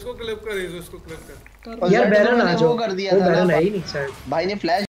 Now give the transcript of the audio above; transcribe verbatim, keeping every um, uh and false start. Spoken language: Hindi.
इसको क्लिप कर इसको क्लिप कर यार बैरन आ जाओ कर दिया था बैरन है ही नहीं शायद भाई ने फ्लैश